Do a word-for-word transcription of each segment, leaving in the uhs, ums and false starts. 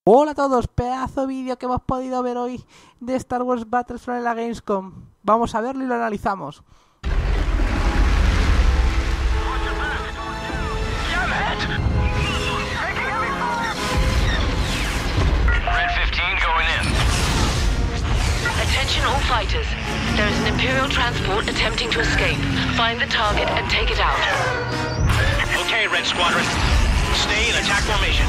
Hola a todos, pedazo vídeo que hemos podido ver hoy de Star Wars Battlefront en la Gamescom. Vamos a verlo y lo analizamos. Attention all fighters. There is an Imperial transport attempting to escape. Find the target and take it out. Okay, Red Squadron. Stay in attack formation.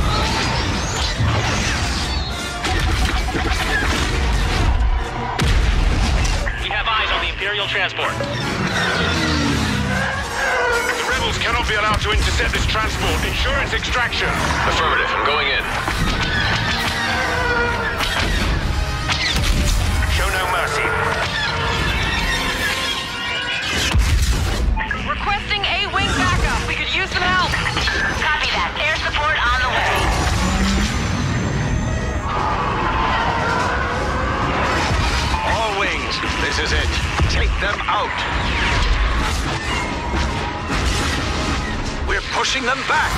We have eyes on the Imperial transport. The rebels cannot be allowed to intercept this transport. Insurance extraction. Affirmative. I'm going in. Show no mercy. Requesting A-wing backup. We could use some help. Copy that. Air support on the way. All wings. This is it. Take them out. We're pushing them back.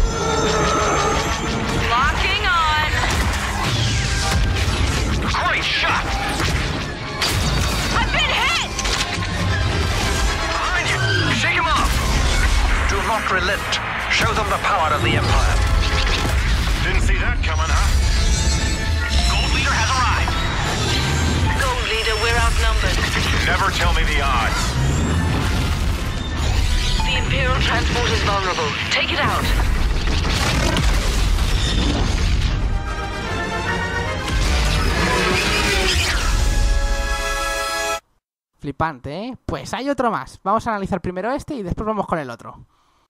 Locking on. Great shot. I've been hit! Behind you. Shake them off. Do not relent. Show them the power of the Empire. Didn't see that coming, huh? Gold Leader has arrived. Gold Leader, we're outnumbered. Never tell me the odds. The Imperial transport is vulnerable. Take it out. Flipante, ¿eh? Pues hay otro más. Vamos a analizar primero este y después vamos con el otro.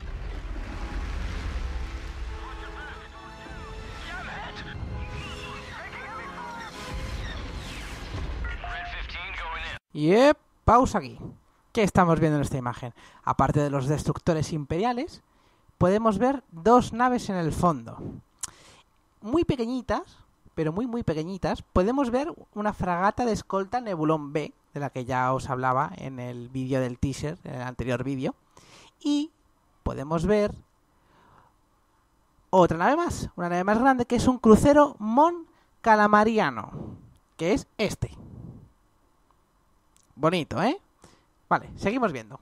Y eh, pausa aquí. ¿Qué estamos viendo en esta imagen? Aparte de los destructores imperiales, podemos ver dos naves en el fondo. Muy pequeñitas, pero muy muy pequeñitas. Podemos ver una fragata de escolta Nebulón B, de la que ya os hablaba en el vídeo del teaser, en el anterior vídeo. Y podemos ver otra nave más, una nave más grande, que es un crucero Mon Calamariano, que es este. Bonito, ¿eh? Vale, seguimos viendo.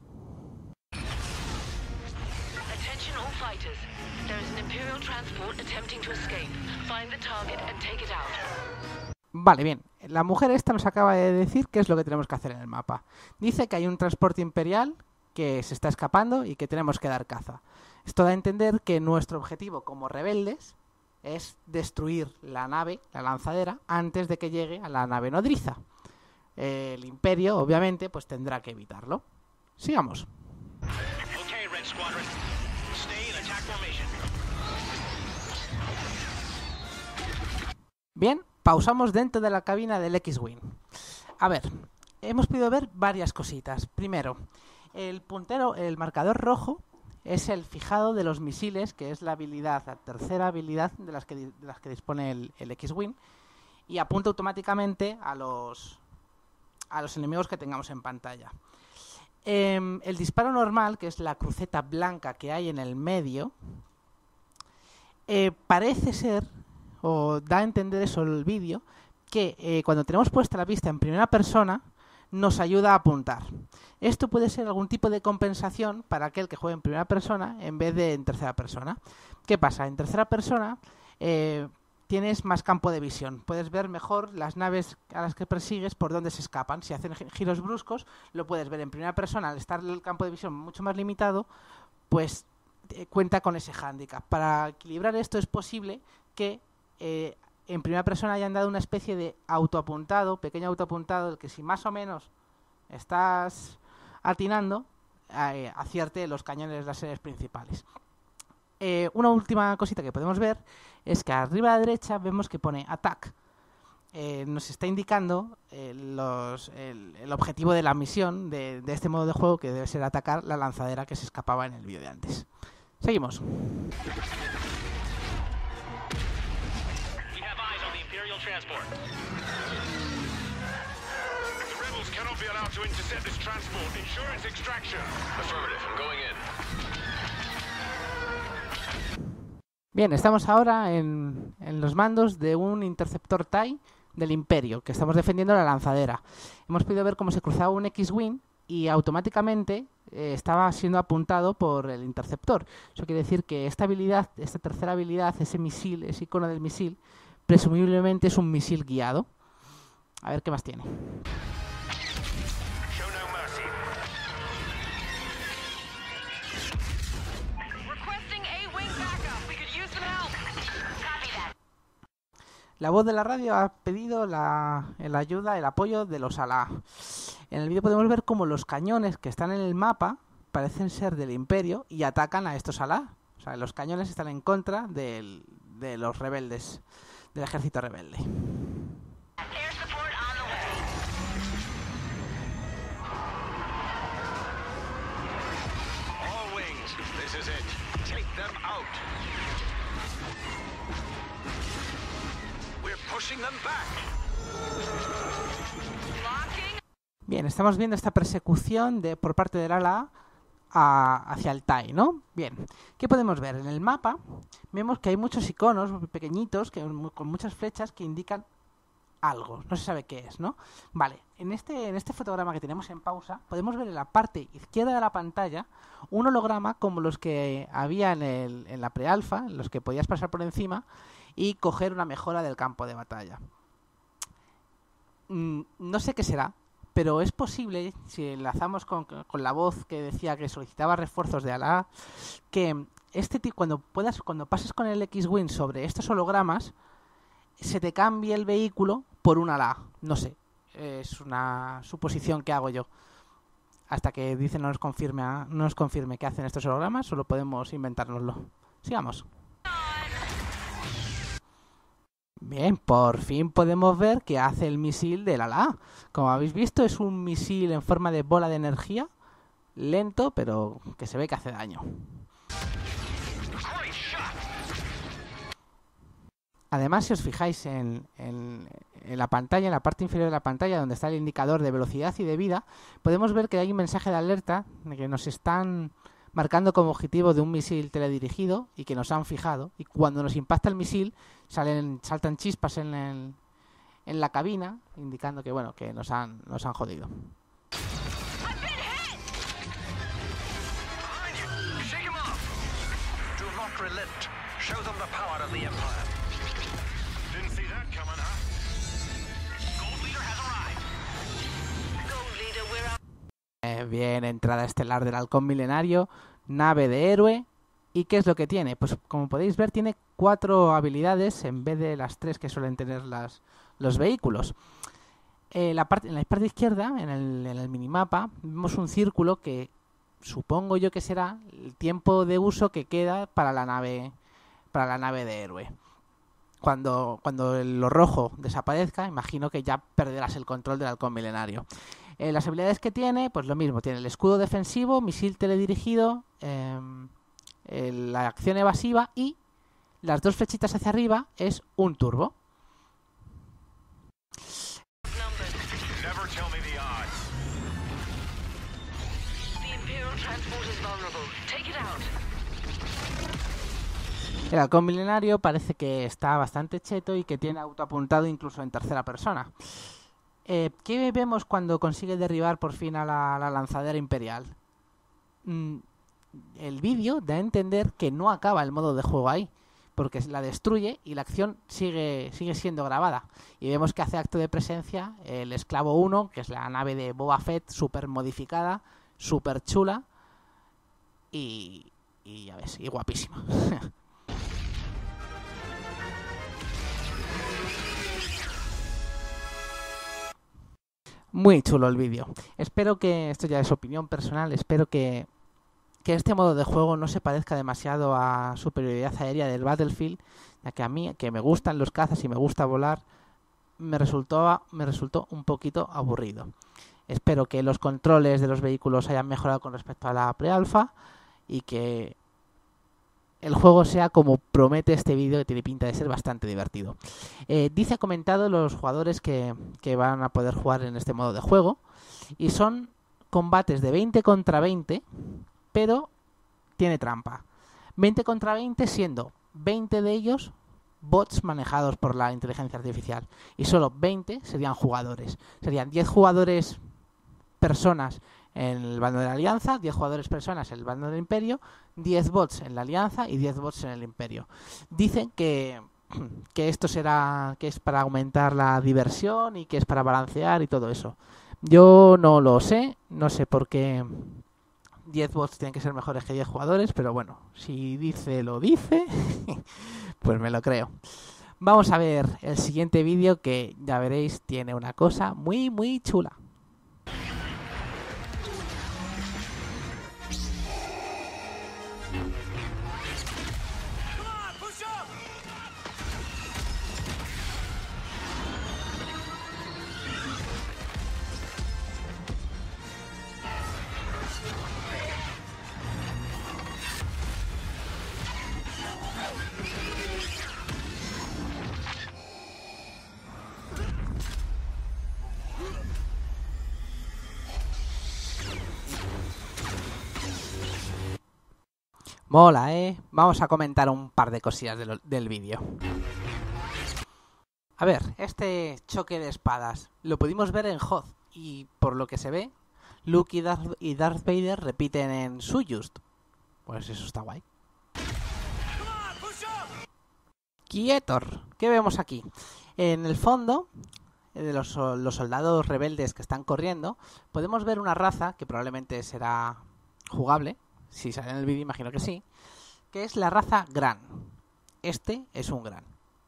Attention all fighters. There is an Imperial transport attempting to escape. Find the target and take it out. Vale, bien. La mujer esta nos acaba de decir qué es lo que tenemos que hacer en el mapa. Dice que hay un transporte imperial que se está escapando y que tenemos que dar caza. Esto da a entender que nuestro objetivo como rebeldes es destruir la nave, la lanzadera, antes de que llegue a la nave nodriza. El Imperio, obviamente, pues tendrá que evitarlo. Sigamos. Okay, Red Squadron. Stay in attack formation. Bien, pausamos dentro de la cabina del X-Wing. A ver, hemos podido ver varias cositas. Primero, el puntero, el marcador rojo, es el fijado de los misiles, que es la habilidad, la tercera habilidad de las que, de las que dispone el, el X-Wing, y apunta automáticamente a los... a los enemigos que tengamos en pantalla. Eh, el disparo normal, que es la cruceta blanca que hay en el medio, eh, parece ser, o da a entender eso el vídeo, que eh, cuando tenemos puesta la vista en primera persona, nos ayuda a apuntar. Esto puede ser algún tipo de compensación para aquel que juegue en primera persona en vez de en tercera persona. ¿Qué pasa? En tercera persona... Eh, tienes más campo de visión. Puedes ver mejor las naves a las que persigues por dónde se escapan. Si hacen giros bruscos, lo puedes ver en primera persona. Al estar el campo de visión mucho más limitado, pues eh, cuenta con ese hándicap. Para equilibrar esto es posible que eh, en primera persona hayan dado una especie de autoapuntado, pequeño autoapuntado, el que si más o menos estás atinando, eh, acierte los cañones láseres principales. Eh, una última cosita que podemos ver es que arriba a la derecha vemos que pone Attack. Eh, nos está indicando eh, los, el, el objetivo de la misión de, de este modo de juego, que debe ser atacar la lanzadera que se escapaba en el vídeo de antes. Seguimos. We have eyes on the Imperial transport. The rebels cannot be allowed to intercept this transport. Insurance extraction. Affirmative. I'm going in. Bien, estamos ahora en, en los mandos de un interceptor TIE del Imperio, que estamos defendiendo la lanzadera. Hemos podido ver cómo se cruzaba un X-Wing y automáticamente eh, estaba siendo apuntado por el interceptor. Eso quiere decir que esta habilidad, esta tercera habilidad, ese misil, ese icono del misil, presumiblemente es un misil guiado. A ver qué más tiene. Show no mercy. Requesting A-wing backup. We could use some help. Copy that. La voz de la radio ha pedido la, la ayuda, el apoyo de los A L A. En el vídeo podemos ver cómo los cañones que están en el mapa parecen ser del Imperio y atacan a estos A L A. O sea, los cañones están en contra del, de los rebeldes, del ejército rebelde. Air support on the way. All wings, this is it. Take them out. We're pushing them back. Locking. Bien, estamos viendo esta persecución de por parte del A L A a, hacia el TIE, ¿no? Bien, ¿qué podemos ver? En el mapa vemos que hay muchos iconos muy pequeñitos que, con muchas flechas que indican algo, no se sabe qué es, ¿no? Vale, en este, en este fotograma que tenemos en pausa podemos ver en la parte izquierda de la pantalla un holograma como los que había en, el, en la pre-alfa, en los que podías pasar por encima y coger una mejora del campo de batalla. Mm, no sé qué será, pero es posible, si enlazamos con, con la voz que decía que solicitaba refuerzos de A L A, que este tipo, cuando puedas, cuando pases con el X-Wing sobre estos hologramas, se te cambie el vehículo por un A L A. No sé, es una suposición que hago yo. Hasta que dicen no nos confirme, no nos confirme qué hacen estos hologramas, solo podemos inventárnoslo. Sigamos. Bien, por fin podemos ver qué hace el misil del A L A. Como habéis visto, es un misil en forma de bola de energía, lento, pero que se ve que hace daño. Además, si os fijáis en, en, en la pantalla, en la parte inferior de la pantalla, donde está el indicador de velocidad y de vida, podemos ver que hay un mensaje de alerta de que nos están marcando como objetivo de un misil teledirigido y que nos han fijado. Y cuando nos impacta el misil, salen, saltan chispas en, el, en la cabina, indicando que bueno, que nos han, nos han jodido. Shake them off. Do not relent. Show them the power of the Empire. Didn't see that coming, huh? Gold Leader has arrived. Gold leader, we're out. Eh, bien, entrada estelar del Halcón Milenario, nave de héroe. ¿Y qué es lo que tiene? Pues como podéis ver, tiene cuatro habilidades en vez de las tres que suelen tener las, los vehículos. Eh, la parte, en la parte izquierda, en el, en el minimapa, vemos un círculo que supongo yo que será el tiempo de uso que queda para la nave, para la nave de héroe. Cuando, cuando lo rojo desaparezca, imagino que ya perderás el control del Halcón Milenario. Eh, las habilidades que tiene, pues lo mismo. Tiene el escudo defensivo, misil teledirigido, eh, eh, la acción evasiva y las dos flechitas hacia arriba es un turbo. Never tell me the odds. The Imperial transport is vulnerable. Take it out. El Halcón Milenario parece que está bastante cheto y que tiene autoapuntado incluso en tercera persona. Eh, ¿Qué vemos cuando consigue derribar por fin a la, la lanzadera imperial? Mm, el vídeo da a entender que no acaba el modo de juego ahí, porque la destruye y la acción sigue, sigue siendo grabada. Y vemos que hace acto de presencia el Esclavo uno, que es la nave de Boba Fett, súper modificada, súper chula y, y ya ves, y guapísima. Muy chulo el vídeo. Espero que, esto ya es opinión personal, espero que, que este modo de juego no se parezca demasiado a superioridad aérea del Battlefield, ya que a mí, que me gustan los cazas y me gusta volar, me resultó, me resultó un poquito aburrido. Espero que los controles de los vehículos hayan mejorado con respecto a la pre-alfa y que el juego sea como promete este vídeo, que tiene pinta de ser bastante divertido. Eh, dice, ha comentado los jugadores que, que van a poder jugar en este modo de juego. Y son combates de veinte contra veinte, pero tiene trampa. veinte contra veinte siendo veinte de ellos bots manejados por la inteligencia artificial y solo veinte serían jugadores. Serían diez jugadores personas en el bando de la Alianza, diez jugadores personas en el bando del Imperio, diez bots en la Alianza y diez bots en el Imperio. Dicen que, que esto será, que es para aumentar la diversión y que es para balancear y todo eso. Yo no lo sé, no sé por qué diez bots tienen que ser mejores que diez jugadores, pero bueno, si dice lo dice, pues me lo creo. Vamos a ver el siguiente vídeo que ya veréis tiene una cosa muy muy chula. Mola, ¿eh? Vamos a comentar un par de cosillas de lo, del vídeo. A ver, este choque de espadas lo pudimos ver en Hoth y por lo que se ve, Luke y Darth, y Darth Vader repiten en Suyust. Pues eso está guay. Quietor, ¿qué vemos aquí? En el fondo, de los, los soldados rebeldes que están corriendo, podemos ver una raza que probablemente será jugable. Si sale en el vídeo, imagino que sí. Que es la raza Gran. Este es un Gran.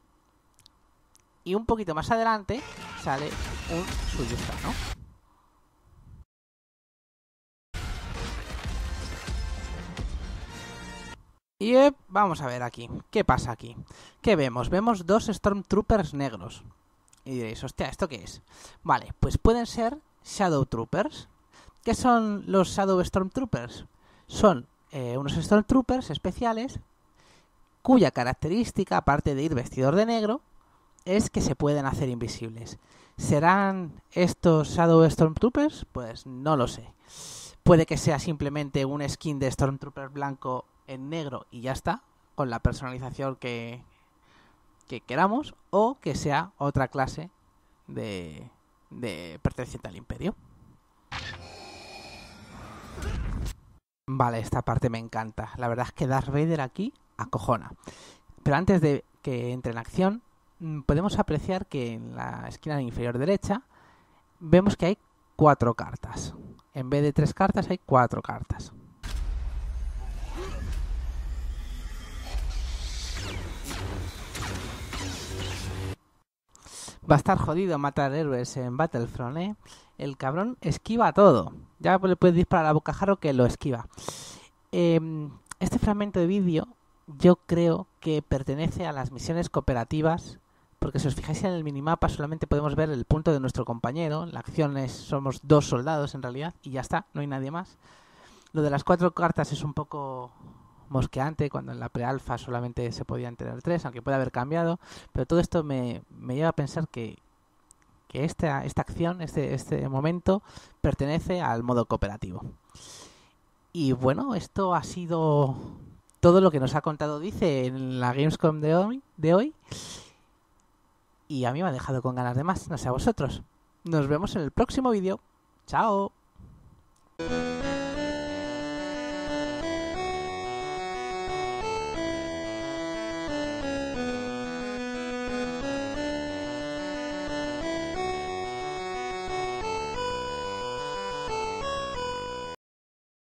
Y un poquito más adelante sale un Suyustano. Y eh, vamos a ver aquí. ¿Qué pasa aquí? ¿Qué vemos? Vemos dos Stormtroopers negros. Y diréis, hostia, ¿esto qué es? Vale, pues pueden ser Shadow Troopers. ¿Qué son los Shadow Stormtroopers? Son eh, unos Stormtroopers especiales cuya característica, aparte de ir vestidos de negro, es que se pueden hacer invisibles. ¿Serán estos Shadow Stormtroopers? Pues no lo sé. Puede que sea simplemente un skin de Stormtrooper blanco en negro y ya está, con la personalización que, que queramos, o que sea otra clase de, de perteneciente al Imperio. Vale, esta parte me encanta. La verdad es que Darth Vader aquí acojona. Pero antes de que entre en acción, podemos apreciar que en la esquina inferior derecha vemos que hay cuatro cartas. En vez de tres cartas, hay cuatro cartas. Va a estar jodido matar héroes en Battlefront, ¿eh? El cabrón esquiva todo. Ya le puedes disparar a la bocajarro que lo esquiva. Eh, este fragmento de vídeo yo creo que pertenece a las misiones cooperativas, porque si os fijáis en el minimapa solamente podemos ver el punto de nuestro compañero. La acción es, somos dos soldados en realidad y ya está, no hay nadie más. Lo de las cuatro cartas es un poco mosqueante, cuando en la pre-alfa solamente se podían tener tres, aunque puede haber cambiado, pero todo esto me, me lleva a pensar que, que esta, esta acción, este, este momento, pertenece al modo cooperativo. Y bueno, esto ha sido todo lo que nos ha contado Dice en la Gamescom de hoy, de hoy. Y a mí me ha dejado con ganas de más, no sé a vosotros. Nos vemos en el próximo vídeo. ¡Chao!